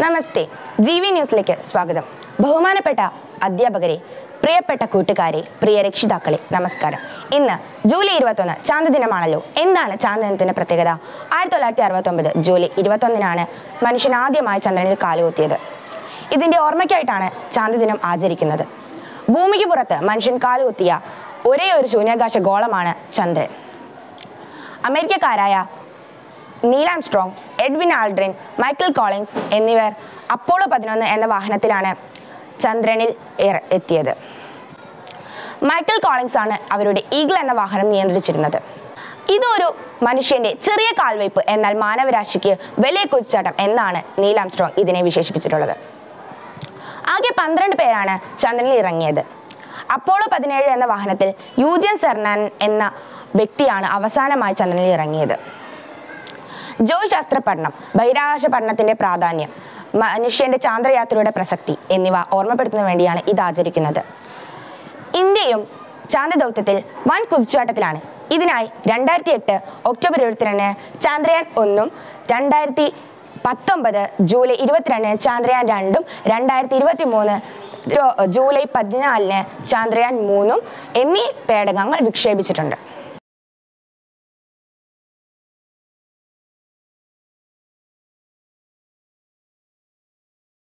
നമസ്തേ, ജീവി ന്യൂസിലേക്ക് സ്വാഗതം. ബഹുമാനപ്പെട്ട അധ്യാപകരെ, പ്രിയപ്പെട്ട കൂട്ടുകാരെ, പ്രിയ രക്ഷിതാക്കളെ, നമസ്കാരം. ഇന്ന് ജൂലൈ 21 ചാന്ദ്രദിനമാണല്ലോ. എന്താണ് ചാന്ദ്രദിനത്തിന്റെ പ്രത്യേകത? 1969 ജൂലൈ 21 മനുഷ്യൻ ആദ്യമായി ചന്ദ്രനിൽ കാലുകുത്തിയത്. ഇതിന്റെ ഓർമ്മയ്ക്കായിട്ടാണ് ചാന്ദ്രദിനം ആചരിക്കുന്നത്. ഭൂമിക്ക് പുറത്ത് മനുഷ്യൻ കാലുകുത്തിയ ഒരേ ഒരു ശൂന്യാകാശ ഗോളമാണ് ചന്ദ്രൻ. അമേരിക്കക്കാരായ Neil Armstrong, Edwin Aldrin, Michael Collins എന്നിവർ അപ്പോളോ 11 എന്ന വാഹനത്തിലാണ് ചന്ദ്രനിൽ എത്തിയത്. മൈക്കൽ കോളിൻസ് ആണ് അവരുടെ ഈഗിൾ എന്ന വാഹനം നിയന്ത്രിച്ചിരുന്നത്. ഇതൊരു മനുഷ്യന്റെ ചെറിയ കാൽവയ്പ്, എന്നാൽ മാനവരാശിക്ക് വലിയ കുതിച്ചാട്ടം എന്നാണ് നീൽ ആംസ്ട്രോങ് ഇതിനെ വിശേഷിപ്പിച്ചിട്ടുള്ളത്. ആകെ 12 പേരാണ് ചന്ദ്രനിൽ ഇറങ്ങിയത്. അപ്പോളോ 17 എന്ന വാഹനത്തിൽ യൂജിൻ സെർനാൻ എന്ന വ്യക്തിയാണ് അവസാനമായി ചന്ദ്രനിൽ ഇറങ്ങിയത്. ജ്യോതിശാസ്ത്ര പഠനം, ബഹിരാകാശ പഠനത്തിന്റെ പ്രാധാന്യം, മനുഷ്യന്റെ ചാന്ദ്രയാത്രയുടെ പ്രസക്തി എന്നിവ ഓർമ്മപ്പെടുത്തുന്നതിന് വേണ്ടിയാണ് ഇത് ആചരിക്കുന്നത്. ഇന്ത്യയും ചാന്ദ്രദൗത്യത്തിൽ വൻ കുതിച്ചുചാട്ടത്തിലാണ്. ഇതിനായി 2008 October 22 Chandrayaan 1 2019 July 22 Chandrayaan 2 2023 July 14 Chandrayaan 3 എന്നീ പേടകങ്ങൾ വിക്ഷേപിച്ചിട്ടുണ്ട്.